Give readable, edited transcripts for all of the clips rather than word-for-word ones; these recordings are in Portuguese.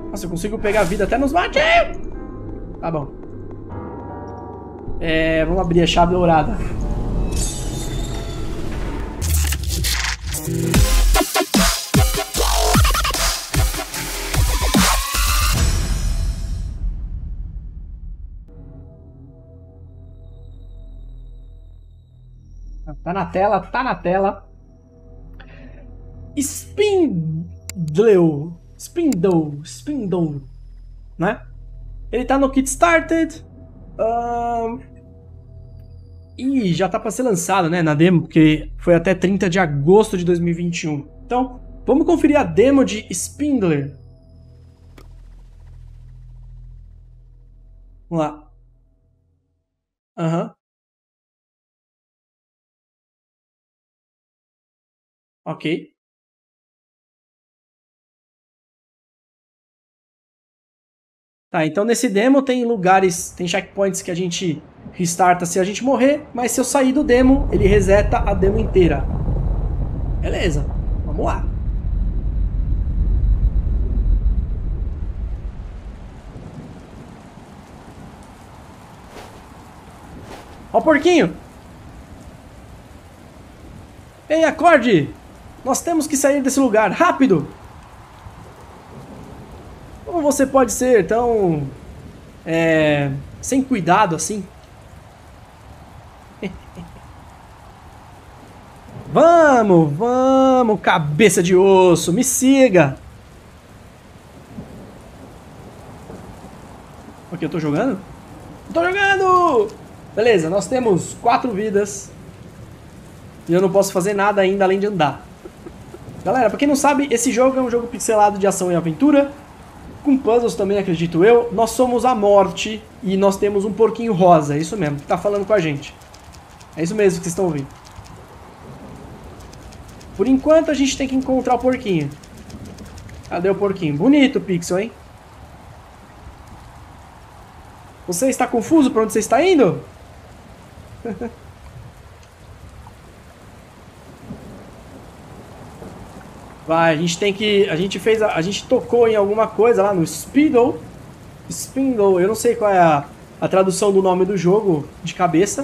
Nossa, eu consigo pegar vida até nos matinhos. Tá bom. Vamos abrir a chave dourada. Tá na tela, tá na tela. Spindle, né? Ele tá no Kit Started. E já tá pra ser lançado, né, na demo, porque foi até 30 de agosto de 2021. Então, vamos conferir a demo de Spindler. Vamos lá. Aham. Ok. Tá, então nesse demo tem lugares, tem checkpoints que a gente restarta se a gente morrer, mas se eu sair do demo, ele reseta a demo inteira. Beleza, vamos lá. Ó o porquinho! Ei, acorde! Nós temos que sair desse lugar, rápido! Como você pode ser tão... sem cuidado assim? Vamos, vamos, cabeça de osso, me siga! Ok, eu tô jogando? Eu tô jogando! Beleza, nós temos 4 vidas. E eu não posso fazer nada ainda além de andar. Galera, pra quem não sabe, esse jogo é um jogo pixelado de ação e aventura. Com puzzles também, acredito eu. Nós somos a morte e nós temos um porquinho rosa. É isso mesmo, que tá falando com a gente. É isso mesmo que vocês estão ouvindo. Por enquanto a gente tem que encontrar o porquinho. Cadê o porquinho? Bonito o pixel, hein? Você está confuso pra onde você está indo? Vai, a gente tem que... A gente tocou em alguma coisa lá no Spindle. Spindle, eu não sei qual é a tradução do nome do jogo de cabeça.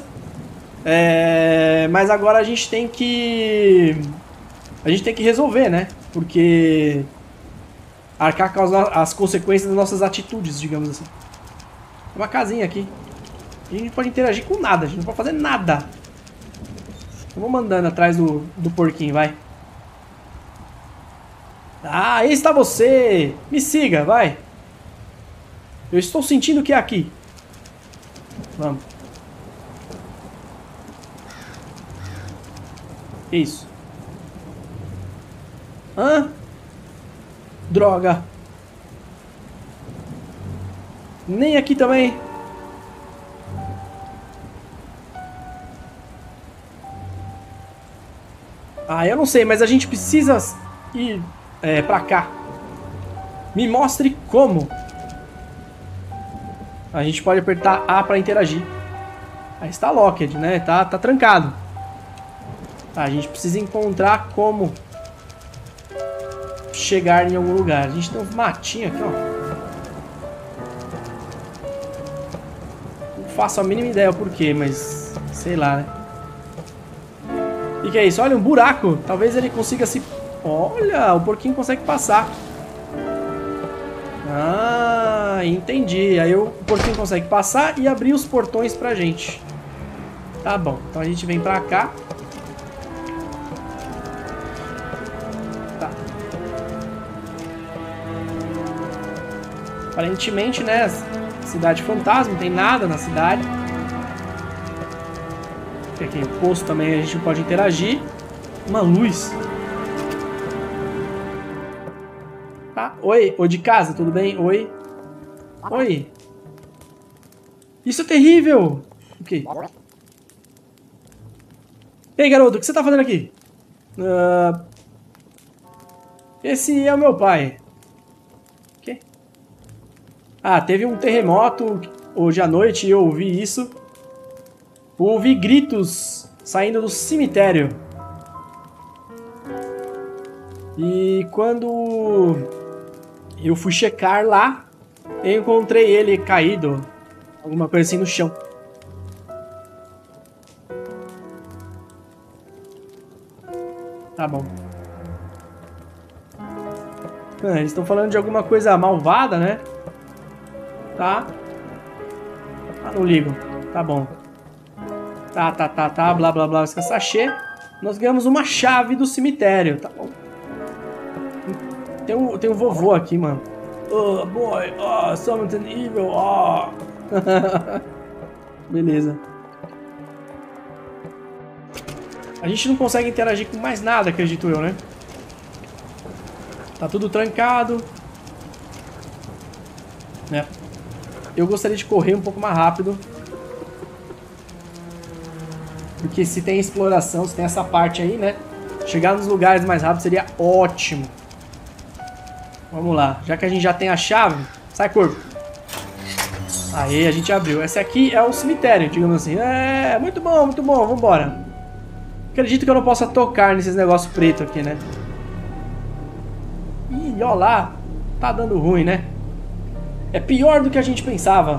Mas agora a gente tem que... A gente tem que resolver, né? Porque... Arcar com as consequências das nossas atitudes, digamos assim. Tem uma casinha aqui. A gente não pode interagir com nada, a gente não pode fazer nada. Eu vou mandando atrás do porquinho, vai. Ah, aí está você! Me siga, vai! Eu estou sentindo que é aqui. Vamos. Isso. Hã? Droga. Nem aqui também. Ah, eu não sei, mas a gente precisa ir pra cá. Me mostre como. A gente pode apertar A pra interagir. Aí está locked, né? Tá trancado. Tá, a gente precisa encontrar como chegar em algum lugar. A gente tem um matinho aqui, ó. Não faço a mínima ideia o porquê, mas sei lá, né? O que é isso? Olha, um buraco. Talvez ele consiga se... Olha, o porquinho consegue passar. Ah, entendi. Aí o porquinho consegue passar e abrir os portões pra gente. Tá bom. Então a gente vem pra cá. Tá. Aparentemente, né? Cidade fantasma, não tem nada na cidade. Aqui, o posto também a gente pode interagir. Uma luz. Tá, oi, ô de casa, tudo bem? Oi. Oi. Isso é terrível. Ok. Ei, garoto, o que você tá fazendo aqui? Esse é o meu pai. O quê? Ah, teve um terremoto hoje à noite e eu ouvi isso. Ouvi gritos saindo do cemitério. E quando Eu fui checar lá e encontrei ele caído, alguma coisa assim no chão. Tá bom. Eles estão falando de alguma coisa malvada, né? Tá. Ah, não ligo. Tá bom. Tá, blá, blá, blá, esse sachê. Nós ganhamos uma chave do cemitério, tá bom. Tem um vovô aqui, mano. Oh, boy, oh, something evil, oh. Beleza. A gente não consegue interagir com mais nada, acredito eu, né? Tá tudo trancado. Né? Eu gostaria de correr um pouco mais rápido. Porque se tem exploração, se tem essa parte aí, né? Chegar nos lugares mais rápido seria ótimo. Vamos lá. Já que a gente já tem a chave... Sai, corpo. Aí, a gente abriu. Esse aqui é o cemitério, digamos assim. É, muito bom, vambora. Acredito que eu não possa tocar nesses negócios pretos aqui, né? Ih, ó lá. Tá dando ruim, né? É pior do que a gente pensava.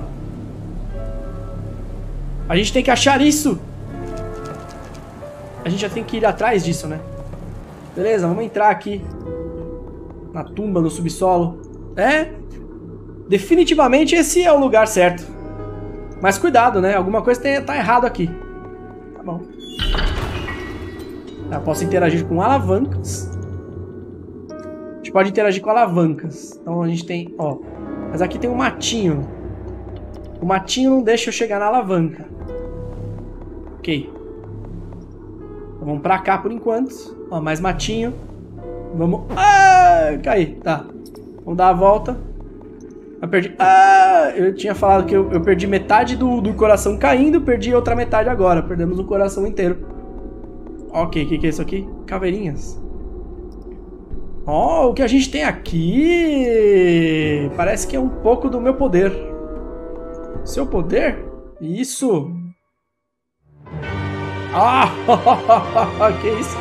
A gente tem que achar isso. A gente já tem que ir atrás disso, né? Beleza, vamos entrar aqui. Na tumba, no subsolo. É. Definitivamente esse é o lugar certo. Mas cuidado, né? Alguma coisa tá errado aqui. Tá bom. Eu posso interagir com alavancas. A gente pode interagir com alavancas. Então a gente tem... Ó. Mas aqui tem um matinho. O matinho não deixa eu chegar na alavanca. Ok. Então vamos pra cá por enquanto. Ó, mais matinho. Vamos... Ah, caí. Tá. Vamos dar a volta. Eu perdi... Ah, eu tinha falado que eu perdi metade do coração caindo. Perdi outra metade agora. Perdemos o coração inteiro. Ok, o que é isso aqui? Caveirinhas. Ó, o que a gente tem aqui... Parece que é um pouco do meu poder. Seu poder? Isso. Ah, que isso?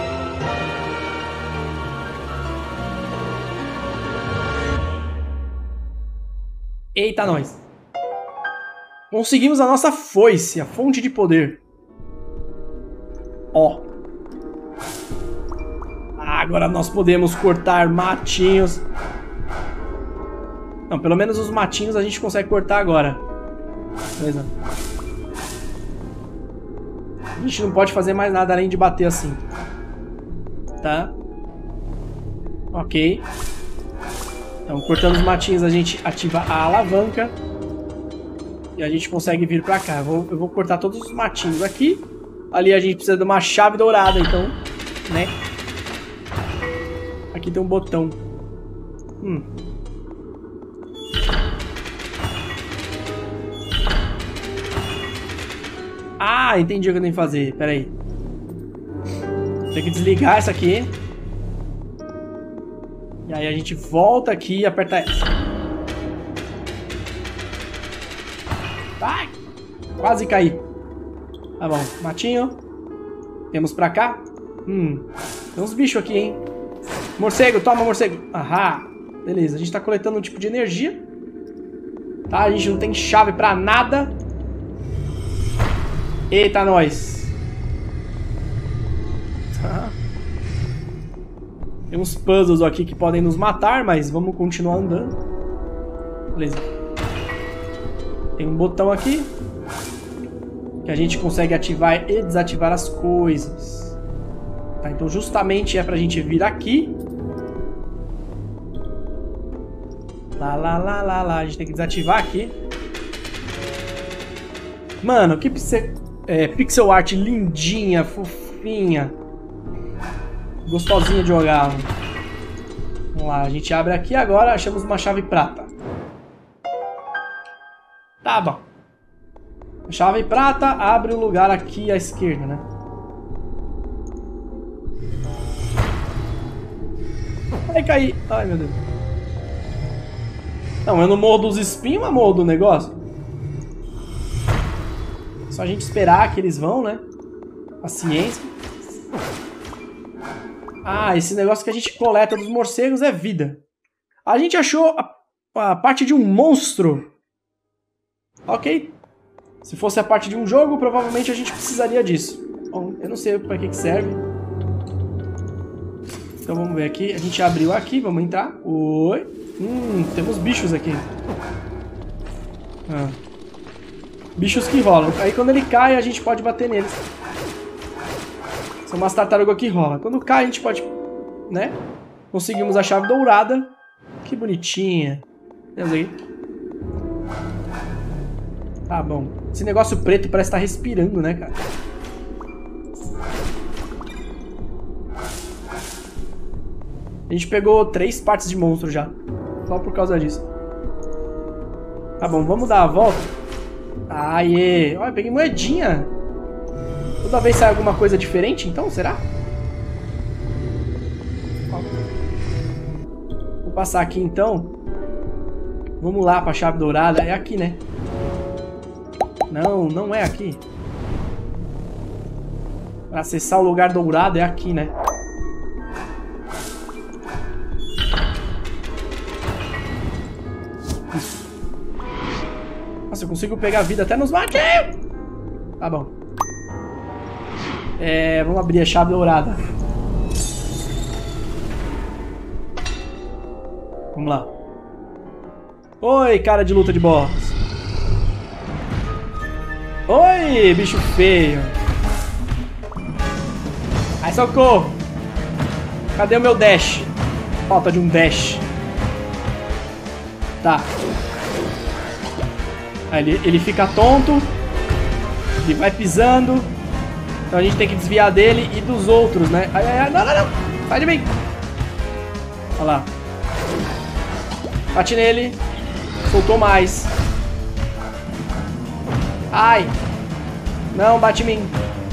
Eita, nós. Conseguimos a nossa foice, a fonte de poder. Ó. Agora nós podemos cortar matinhos. Não, pelo menos os matinhos a gente consegue cortar agora. Beleza. A gente não pode fazer mais nada além de bater assim. Tá? Ok. Então, cortando os matinhos, a gente ativa a alavanca. E a gente consegue vir pra cá. Eu vou cortar todos os matinhos aqui. Ali a gente precisa de uma chave dourada, então, né? Aqui tem um botão. Ah, entendi o que eu tenho que fazer. Pera aí. Tem que desligar essa aqui. E aí a gente volta aqui e aperta essa. Ai! Quase caí. Tá bom, matinho. Temos pra cá. Tem uns bichos aqui, hein? Morcego, toma, morcego. Ahá. Beleza, a gente tá coletando um tipo de energia. Tá, a gente não tem chave pra nada. Eita, nós. Tá. Tem uns puzzles aqui que podem nos matar, mas vamos continuar andando. Beleza. Tem um botão aqui que a gente consegue ativar e desativar as coisas. Tá, então justamente é pra gente vir aqui. Lá. A gente tem que desativar aqui. Mano, que pixel art lindinha, fofinha. Gostosinha de jogar. Mano. Vamos lá, a gente abre aqui agora, achamos uma chave prata. Tá bom. A chave prata abre o lugar aqui à esquerda, né? Vai cair. Ai, meu Deus. Não, eu não morro dos espinhos, mas morro do negócio. Só a gente esperar que eles vão, né? Paciência. Ah, esse negócio que a gente coleta dos morcegos é vida. A gente achou a parte de um monstro. Ok. Se fosse a parte de um jogo, provavelmente a gente precisaria disso. Bom, eu não sei para que serve. Então vamos ver aqui. A gente abriu aqui, vamos entrar. Oi. Temos bichos aqui. Bichos que rolam. Aí quando ele cai, a gente pode bater neles. São umas tartarugas que rolam. Quando cai, a gente pode... né? Conseguimos a chave dourada. Que bonitinha. Vamos aí. Tá bom. Esse negócio preto parece estar respirando, né, cara? A gente pegou 3 partes de monstro já. Só por causa disso. Tá bom, vamos dar a volta. Aê! Olha, peguei moedinha. Toda vez sai alguma coisa diferente, então? Será? Vou passar aqui, então. Vamos lá pra chave dourada. É aqui, né? Não, não é aqui. Pra acessar o lugar dourado é aqui, né? Isso. Nossa, eu consigo pegar vida até nos matinhos. Tá bom. Vamos abrir a chave dourada. Vamos lá. Oi, cara de luta de boss. Oi, bicho feio. Ai, socorro. Cadê o meu dash? Falta de um dash. Tá. Aí ele fica tonto. Ele vai pisando. Então a gente tem que desviar dele e dos outros, né? Ai, ai, ai. Não, não, não. Sai de mim. Olha lá. Bate nele. Soltou mais. Ai. Não, bate em mim.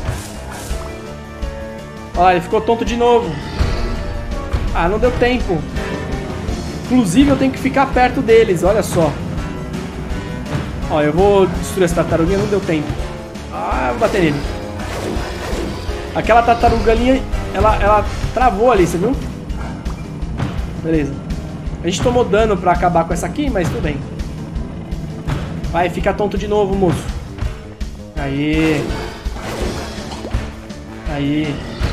Olha, ele ficou tonto de novo. Ah, não deu tempo. Inclusive, eu tenho que ficar perto deles, olha só. Ó, eu vou destruir essa tartaruguinha, não deu tempo. Ah, eu vou bater nele. Aquela tartarugalinha, ela travou ali, você viu? Beleza. A gente tomou dano pra acabar com essa aqui, mas tudo bem. Vai, fica tonto de novo, moço. Aí. Aí.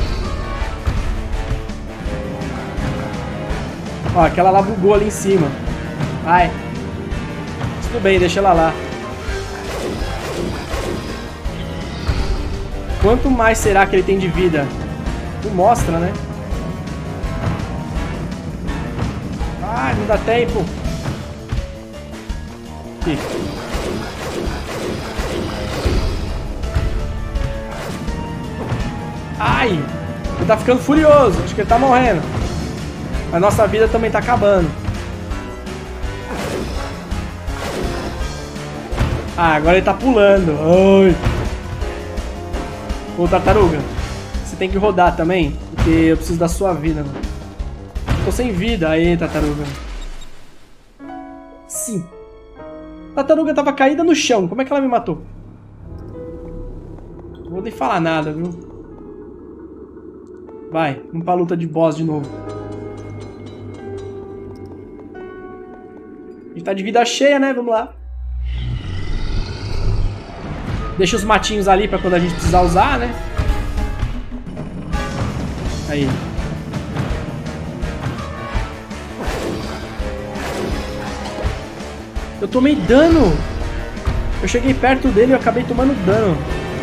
Ó, aquela lá bugou ali em cima. Vai. Tudo bem, deixa ela lá. Quanto mais será que ele tem de vida? Não mostra, né? Ah, não dá tempo. Aqui. Ai! Ele tá ficando furioso. Acho que ele tá morrendo. A nossa vida também tá acabando. Ah, agora ele tá pulando. Ai. Ô, tartaruga. Você tem que rodar também. Porque eu preciso da sua vida, mano. Tô sem vida. Aí, tartaruga. Sim. A tartaruga tava caída no chão. Como é que ela me matou? Não vou nem falar nada, viu? Vai, vamos pra luta de boss de novo. A gente tá de vida cheia, né? Vamos lá. Deixa os matinhos ali pra quando a gente precisar usar, né? Aí. Eu tomei dano. Eu cheguei perto dele e eu acabei tomando dano.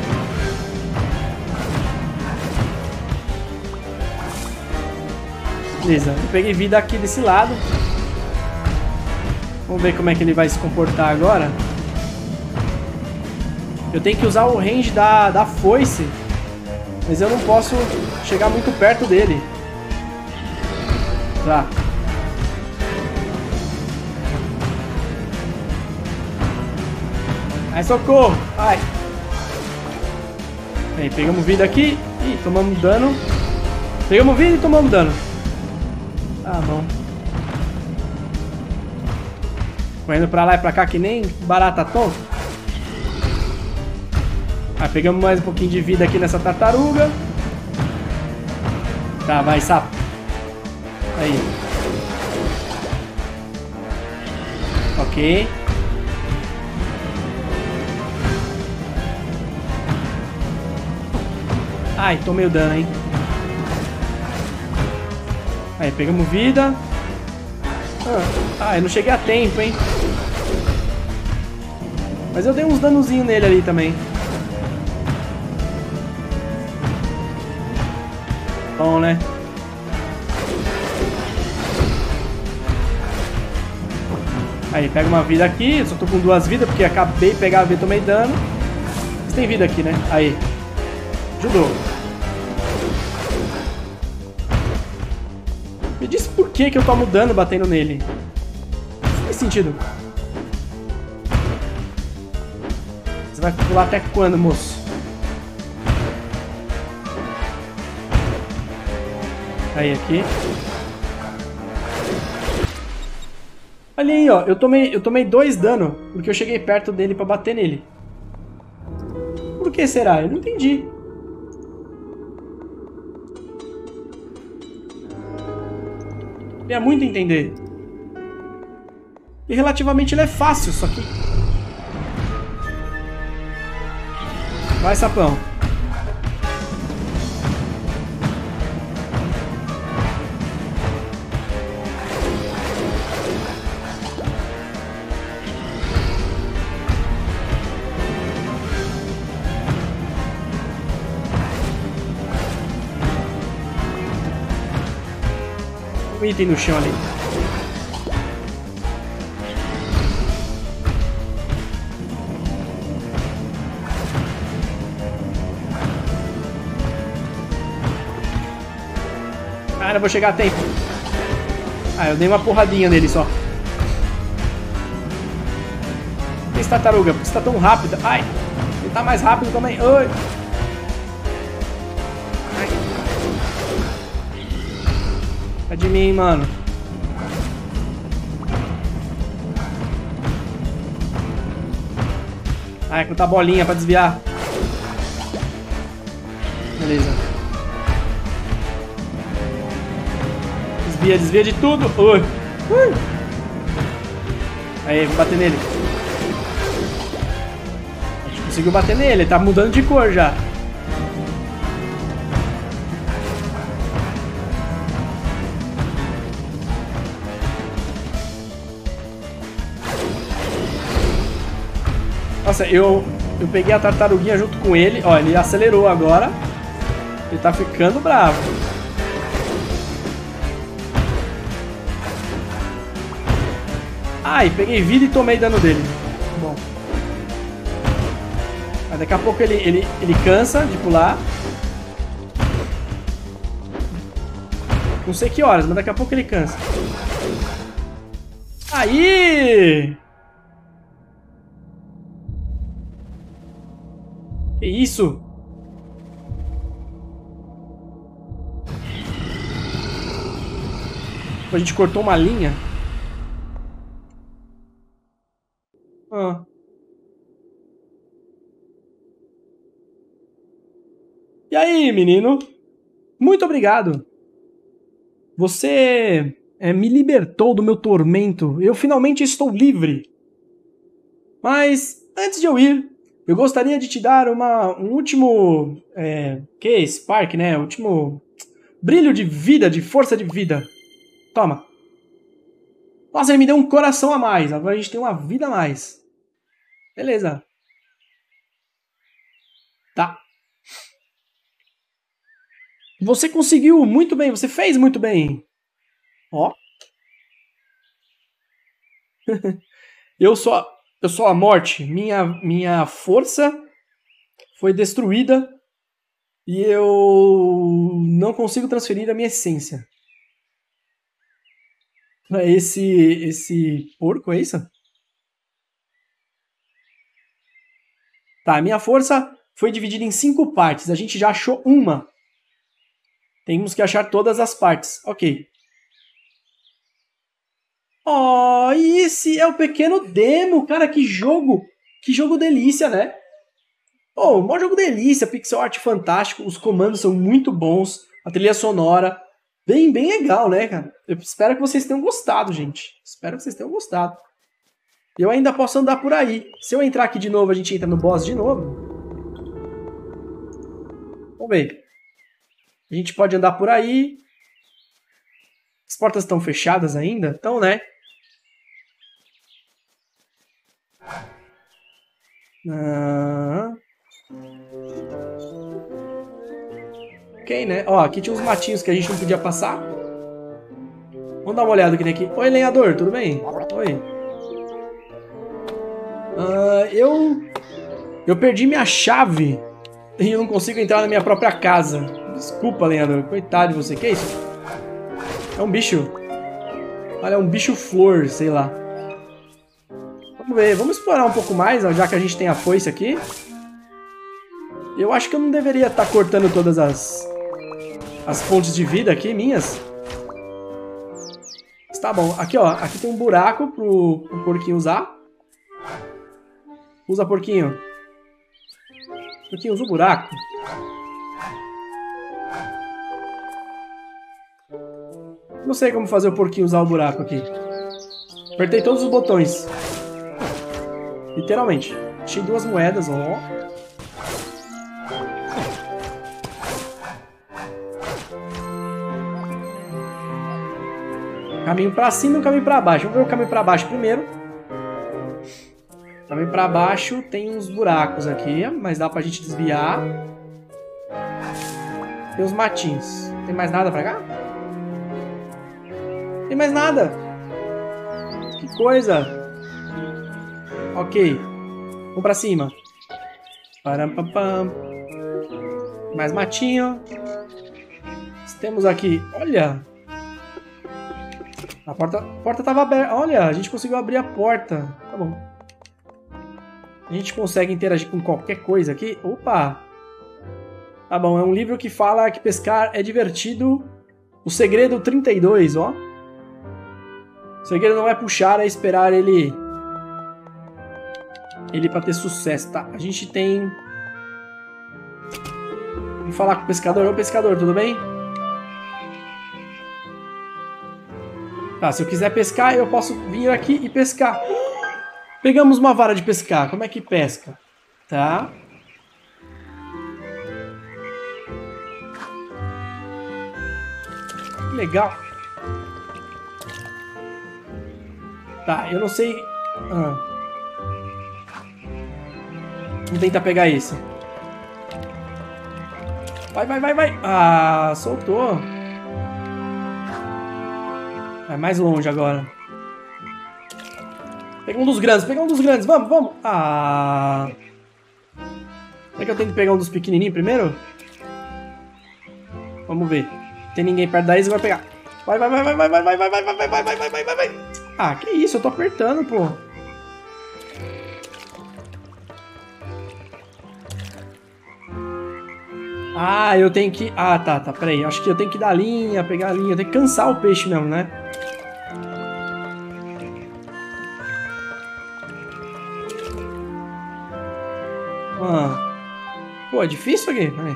Beleza, eu peguei vida aqui desse lado. Vamos ver como é que ele vai se comportar agora. Eu tenho que usar o range da foice. Mas eu não posso chegar muito perto dele. Tá. Ai, socorro! Ai! Aí, pegamos vida aqui. Ih, tomamos dano. Pegamos vida e tomamos dano. Tá bom. Correndo pra lá e pra cá que nem barata tonta. Ah, pegamos mais um pouquinho de vida aqui nessa tartaruga. Tá, vai, sapo. Aí. Ok. Ai, tomei o dano, hein. Aí, pegamos vida. Ah, eu não cheguei a tempo, hein. Mas eu dei uns danozinhos nele ali também. Bom, né? Aí, pega uma vida aqui. Eu só tô com 2 vidas porque acabei de pegar a vida e tomei dano. Mas tem vida aqui, né? Aí. Ajudou. Me diz por que eu tomo dano batendo nele. Não faz sentido. Você vai pular até quando, moço? Aí, aqui. Olha aí, ó. Eu tomei 2 dano porque eu cheguei perto dele pra bater nele. Por que será? Eu não entendi. Queria muito entender. E relativamente ele é fácil, só que... Vai, sapão. Um item no chão ali. Cara, eu vou chegar a tempo. Ah, eu dei uma porradinha nele só. Esse tartaruga, por que você tá tão rápida? Ai, ele tá mais rápido também. Ai. Tá de mim, mano. Ai, com a bolinha pra desviar. Beleza. Desvia, desvia de tudo. Ui. Aí, vou bater nele. A gente conseguiu bater nele, ele tá mudando de cor já. Nossa, eu peguei a tartaruguinha junto com ele. Ó, ele acelerou agora. Ele tá ficando bravo. Ai, peguei vida e tomei dano dele. Bom. Mas daqui a pouco ele cansa de pular. Não sei que horas, mas daqui a pouco ele cansa. Aí! Que isso? A gente cortou uma linha. Ah. E aí, menino? Muito obrigado. Você me libertou do meu tormento. Eu finalmente estou livre. Mas, antes de eu ir, eu gostaria de te dar um último... Spark, né? Último brilho de vida, de força de vida. Toma. Nossa, ele me deu um coração a mais. Agora a gente tem uma vida a mais. Beleza. Tá. Você conseguiu muito bem. Você fez muito bem. Ó. Eu sou a morte. Minha força foi destruída. E eu não consigo transferir a minha essência. Esse porco, é isso? Tá, a minha força foi dividida em 5 partes. A gente já achou uma. Temos que achar todas as partes. Ok. Oh, e esse é o pequeno demo. Cara, que jogo. Que jogo delícia, né? Oh, mó jogo delícia. Pixel art fantástico. Os comandos são muito bons. A trilha sonora. Bem legal, né, cara? Eu espero que vocês tenham gostado, gente. Espero que vocês tenham gostado. Eu ainda posso andar por aí. Se eu entrar aqui de novo, a gente entra no boss de novo. Vamos ver. A gente pode andar por aí. As portas estão fechadas ainda? Então, né? Ok, né? Ó, aqui tinha uns matinhos que a gente não podia passar. Vamos dar uma olhada aqui, né? Oi, lenhador, tudo bem? Oi. Eu perdi minha chave e eu não consigo entrar na minha própria casa. Desculpa, lenhador. Coitado de você. Que é isso? É um bicho. Olha, é um bicho flor, sei lá. Vamos ver. Vamos explorar um pouco mais, ó, já que a gente tem a foice aqui. Eu acho que eu não deveria estar cortando todas as fontes de vida aqui, minhas. Mas tá bom. Aqui, ó. Aqui tem um buraco pro porquinho usar. Usa, porquinho. Porquinho, usa o buraco. Não sei como fazer o porquinho usar o buraco aqui. Apertei todos os botões. Literalmente. Achei 2 moedas, ó. Caminho pra cima e um caminho pra baixo. Vamos ver o caminho pra baixo primeiro. O caminho pra baixo tem uns buracos aqui, mas dá pra gente desviar. Tem uns matinhos. Tem mais nada pra cá? Tem mais nada. Que coisa. Ok. Vamos pra cima. Parampam. Mais matinho. Temos aqui. Olha. A porta tava aberta. Olha, a gente conseguiu abrir a porta. Tá bom. A gente consegue interagir com qualquer coisa aqui. Opa. Tá bom, é um livro que fala que pescar é divertido. O segredo 32, ó. O segredo não é puxar, é esperar ele pra ter sucesso, tá? A gente tem... Vou falar com o pescador. Ô, pescador, tudo bem? Tá, se eu quiser pescar, eu posso vir aqui e pescar. Pegamos uma vara de pescar. Como é que pesca? Tá. Legal. Tá, eu não sei... Vamos tentar pegar esse. Vai, vai, vai, vai. Ah, soltou. Vai mais longe agora. Pega um dos grandes, pega um dos grandes. Vamos, vamos. Ah. Será que eu tenho que pegar um dos pequenininhos primeiro? Vamos ver. Tem ninguém perto da Isa, vai pegar. Vai, vai, vai, vai, vai, vai, vai, vai, vai, vai, vai, vai, vai, vai, vai, vai. Ah, que isso, eu tô apertando, pô. Ah, eu tenho que... Ah, tá, tá, peraí. Acho que eu tenho que dar a linha, pegar a linha. Eu tenho que cansar o peixe mesmo, né? Pô, é difícil aqui? Peraí.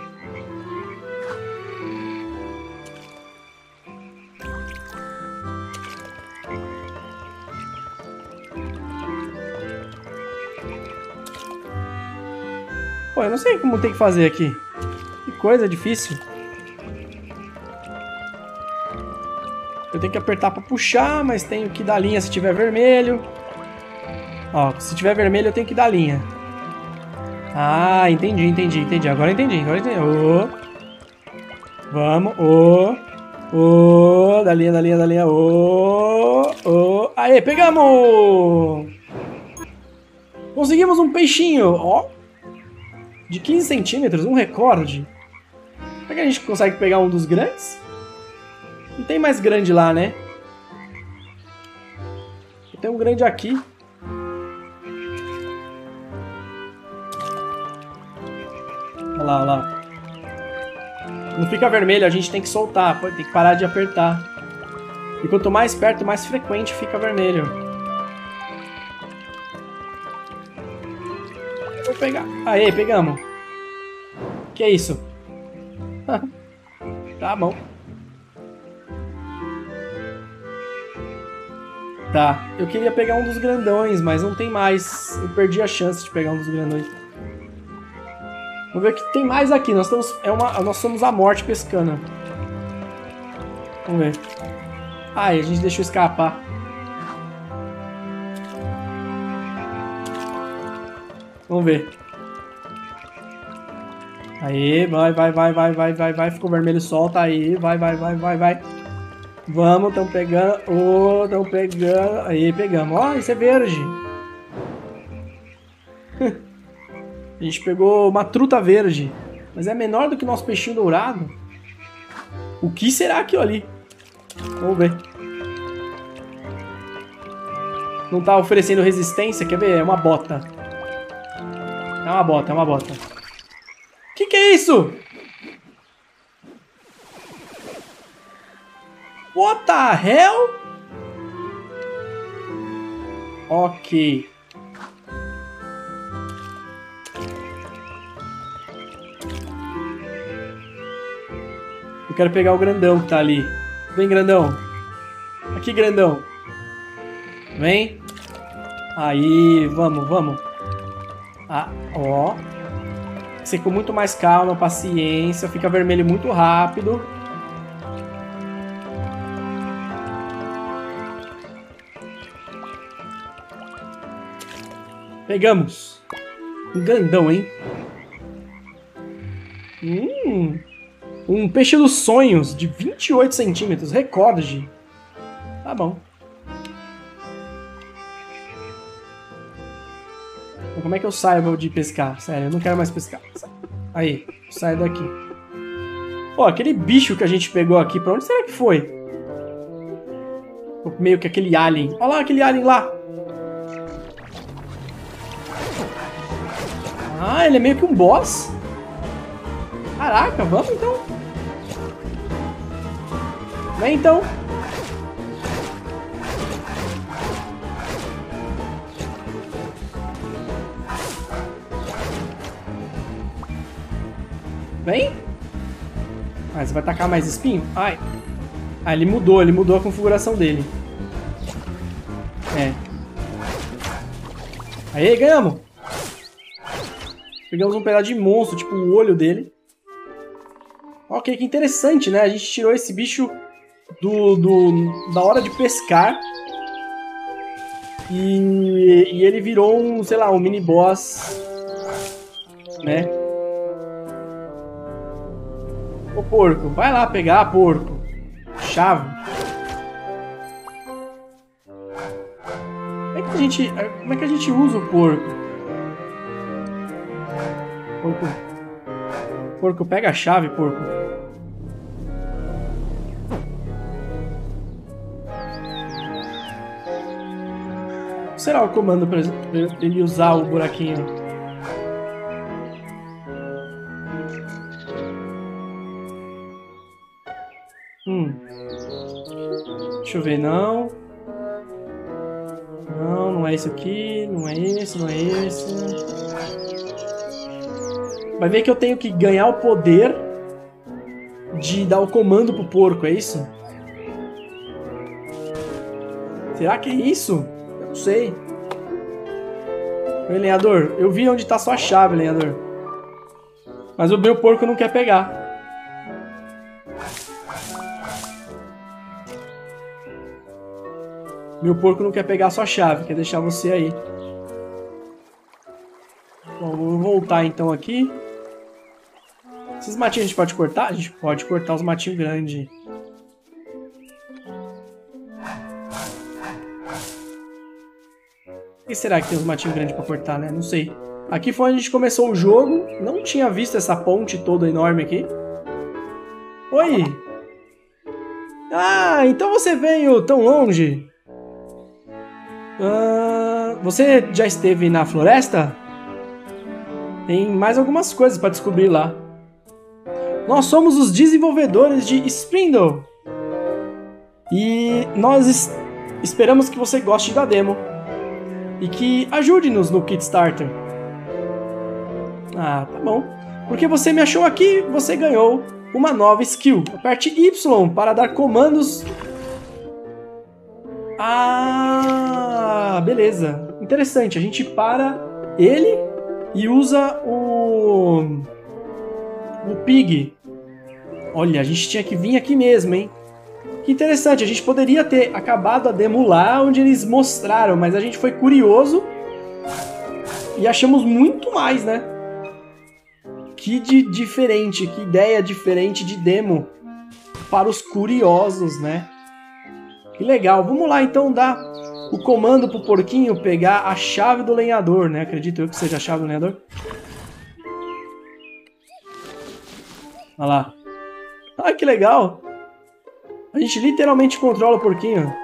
Pô, eu não sei como tem que fazer aqui. Que coisa difícil. Eu tenho que apertar pra puxar, mas tenho que dar linha se tiver vermelho. Ó, se tiver vermelho eu tenho que dar linha. Ah, entendi, entendi, entendi. Agora entendi, agora entendi. Oh. Vamos, dá linha, dá linha, dá linha. Aê, pegamos! Conseguimos um peixinho, ó. De 15 centímetros, um recorde. Será que a gente consegue pegar um dos grandes? Não tem mais grande lá, né? Tem um grande aqui. Olha lá, olha lá. Não fica vermelho, a gente tem que soltar, tem que parar de apertar. E quanto mais perto, mais frequente fica vermelho. Vou pegar. Aê, pegamos. Que é isso? Tá bom. Tá, eu queria pegar um dos grandões, mas não tem mais. Eu perdi a chance de pegar um dos grandões. Vamos ver o que tem mais aqui. Nós somos a morte pescando. Vamos ver. Ai, a gente deixou escapar. Vamos ver. Aí, vai. Ficou vermelho, solta aí. Vai. Vamos, estão pegando. Oh, estão pegando. Aí, pegamos. Ó, isso é verde. A gente pegou uma truta verde. Mas é menor do que o nosso peixinho dourado. O que será aquilo ali? Vamos ver. Não tá oferecendo resistência? Quer ver? É uma bota. É uma bota. Que é isso? What the hell? Ok. Eu quero pegar o grandão que tá ali. Vem, grandão. Aqui, grandão. Vem. Aí, vamos. Ah, ó. Você com muito mais calma, paciência. Fica vermelho muito rápido. Pegamos. Um grandão, hein? Um peixe dos sonhos de 28 centímetros. Recorde. Tá bom. Como é que eu saio de pescar? Sério, eu não quero mais pescar. Aí, sai daqui. Pô, aquele bicho que a gente pegou aqui, pra onde será que foi? Meio que aquele alien. Olha lá, aquele alien lá. Ah, ele é meio que um boss. Caraca, vamos então. Vem então. Vem. Ah, você vai tacar mais espinho? Ai. Ah, ele mudou a configuração dele. É. Aê, ganhamos. Pegamos um pedaço de monstro, tipo o olho dele. Ok, que interessante, né? A gente tirou esse bicho da hora de pescar. E ele virou um, sei lá, um mini boss. Né? Ô porco, vai lá pegar, porco. Chave. Como é que a gente usa o porco? Porco, pega a chave, porco. Será o comando para ele usar o buraquinho? Deixa eu ver, não. Não é esse aqui, não é esse. Vai ver que eu tenho que ganhar o poder de dar o comando pro porco, é isso? Será que é isso? Eu não sei. Oi, lenhador, eu vi onde tá sua chave, lenhador. Mas o meu porco não quer pegar. Meu porco não quer pegar a sua chave, quer deixar você aí. Bom, vou voltar então aqui. Esses matinhos a gente pode cortar? A gente pode cortar os matinhos grandes. O que será que tem os matinhos grandes pra cortar, né? Não sei. Aqui foi onde a gente começou o jogo. Não tinha visto essa ponte toda enorme aqui. Oi! Ah, então você veio tão longe? Você já esteve na floresta? Tem mais algumas coisas para descobrir lá. Nós somos os desenvolvedores de Sprindle. E nós esperamos que você goste da demo. E que ajude-nos no Kickstarter. Ah, tá bom. Porque você me achou aqui, você ganhou uma nova skill. Aperte Y para dar comandos Ah, beleza. Interessante. A gente para ele e usa o Pig. Olha, a gente tinha que vir aqui mesmo, hein? Que interessante. A gente poderia ter acabado a demo lá onde eles mostraram, mas a gente foi curioso e achamos muito mais, né? Que diferente, que ideia diferente de demo para os curiosos, né? Que legal. Vamos lá, então, dar o comando pro porquinho pegar a chave do lenhador, né? Acredito eu que seja a chave do lenhador. Olha lá. Ah, que legal. A gente literalmente controla o porquinho.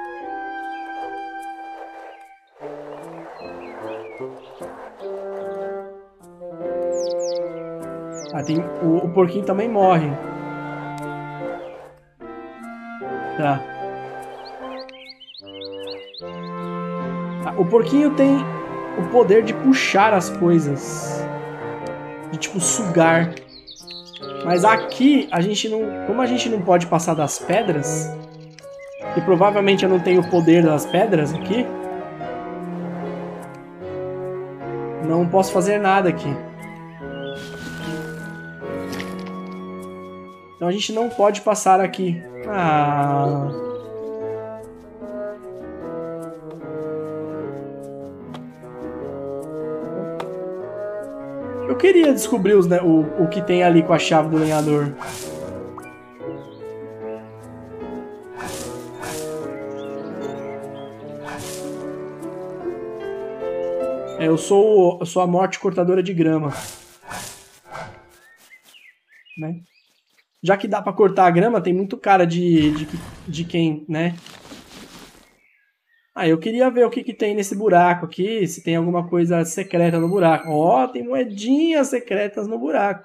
Ah, tem... o porquinho também morre. Tá. O porquinho tem o poder de puxar as coisas. De tipo sugar. Mas aqui a gente não... Como a gente não pode passar das pedras, e provavelmente eu não tenho o poder das pedras aqui, não posso fazer nada aqui. Então a gente não pode passar aqui. Ah... Eu queria descobrir o que tem ali com a chave do lenhador. Eu sou a morte cortadora de grama. Né? Já que dá pra cortar a grama, tem muito cara de quem, né? Ah, eu queria ver o que tem nesse buraco aqui, se tem alguma coisa secreta no buraco. Ó, tem moedinhas secretas no buraco.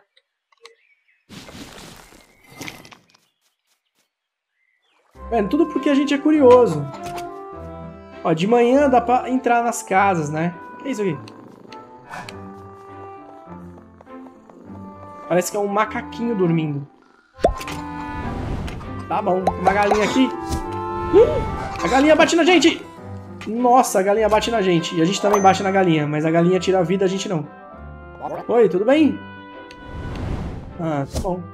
Vendo, tudo porque a gente é curioso. Ó, de manhã dá pra entrar nas casas, né? O que é isso aqui? Parece que é um macaquinho dormindo. Tá bom, tem uma galinha aqui. A galinha bate na gente! Nossa, a galinha bate na gente. E a gente também bate na galinha, mas a galinha tira a vida, a gente não. Oi, tudo bem? Ah, tá bom.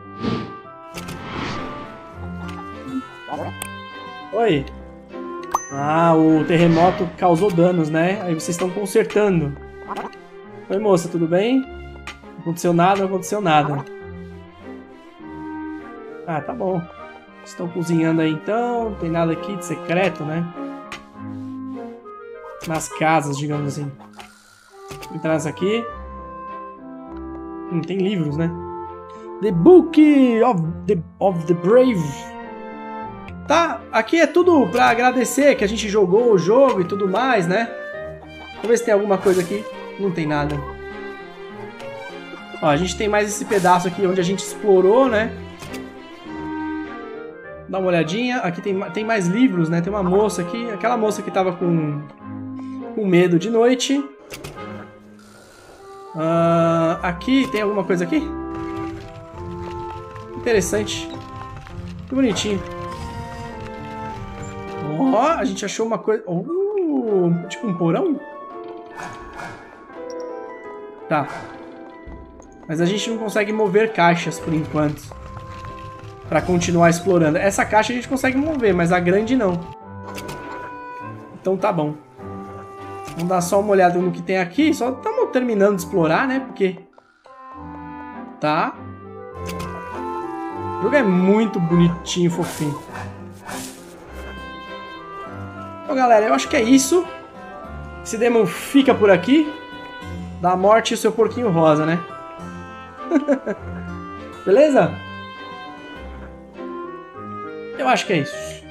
Oi. Ah, o terremoto causou danos, né? Aí vocês estão consertando. Oi, moça, tudo bem? Não aconteceu nada, não aconteceu nada. Ah, tá bom. Estão cozinhando aí então. Não tem nada aqui de secreto, né? Nas casas, digamos assim. Vou entrar nessa aqui. Tem livros, né? The Book of the Brave. Tá, aqui é tudo pra agradecer que a gente jogou o jogo e tudo mais, né? Vamos ver se tem alguma coisa aqui. Não tem nada. Ó, a gente tem mais esse pedaço aqui onde a gente explorou, né? Dá uma olhadinha. Aqui tem mais livros, né? Tem uma moça aqui. Aquela moça que tava com medo de noite. Aqui, tem alguma coisa aqui? Interessante. Que bonitinho. Ó, a gente achou uma coisa... tipo um porão? Tá. Mas a gente não consegue mover caixas por enquanto. Pra continuar explorando. Essa caixa a gente consegue mover, mas a grande não. Então tá bom. Vamos dar só uma olhada no que tem aqui. Só estamos terminando de explorar, né? Porque... Tá. O jogo é muito bonitinho, fofinho. Então, galera, eu acho que é isso. Esse demo fica por aqui. Da morte e o seu porquinho rosa, né? Beleza? Eu acho que é isso.